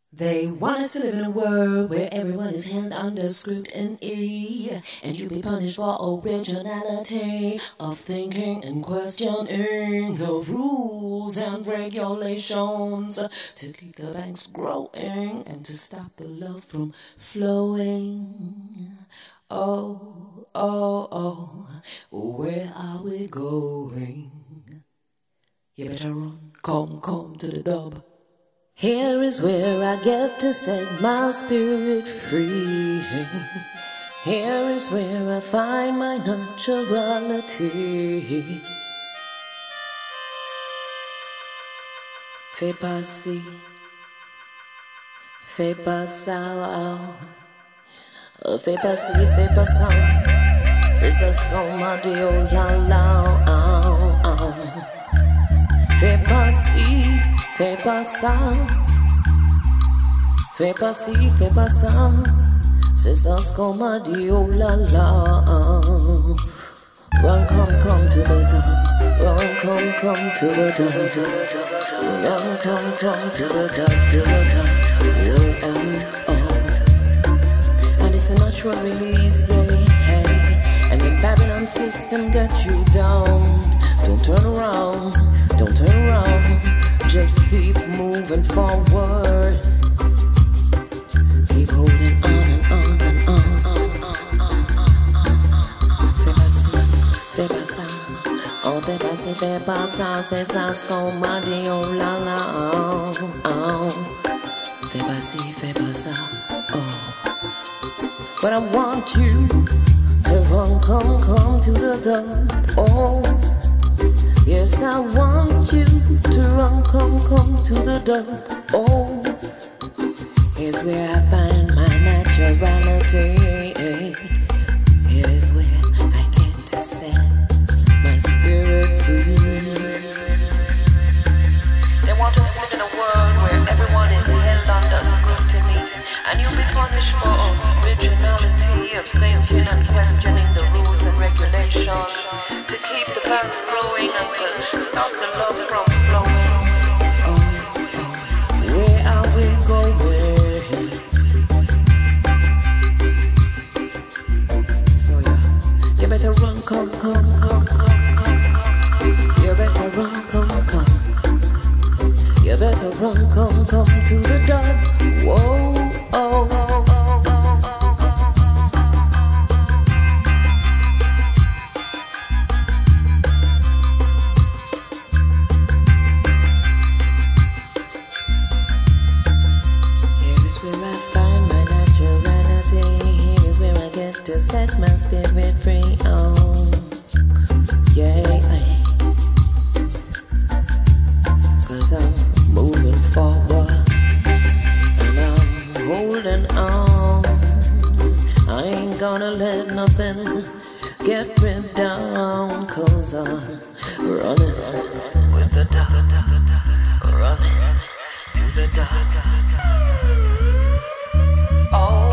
They want us to live in a world where everyone is held under scrutiny, and you be punished for originality of thinking and questioning the rules and regulations to keep the banks growing and to stop the love from flowing. Oh, oh, oh, where are we going? You better run, come to the dub. Here is where I get to set my spirit free. Here is where I find my naturality. Fais pas ci, fais pas ça, fais pas ci, fais pas ça. C'est ça ce qu'on m'a dit, oh la la, Fais pas ci, fais pas ça. Fais pas ci, fais pas ça. C'est ça ce qu'on m'a dit, oh la la. Run, come to the top. Run, come to the top. Run, come to the top, And it's a natural release, hey. And the Babylon system got you down. Don't turn around. Don't turn around, just keep moving forward. Keep holding on and on and on. Fais pas ci, fais pas ça. Oh, fais pas ci, fais pas ça. C'est ça ce qu'on m'a dit, oh la la, Fais pas ci, fais pas ça, oh. But I want you to run, come to the top, oh. Yes, I want you to run, come to the door. Oh, here's where I find my naturality. Here's where I get to set my spirit free. They want us to live in a world where everyone is held under scrutiny, and you'll be punished for originality of thinking and questioning the rules and regulations to keep the banks growing and to stop the love from flowing. Oh, where are we going? So yeah, you better run, come. You better run, come. You better run, come to the door. Whoa, oh. To set my spirit free, oh, yeah. Cause I'm moving forward and I'm holding on. I ain't gonna let nothing get me down. Cause I'm running with the dot, running to the dot. Oh,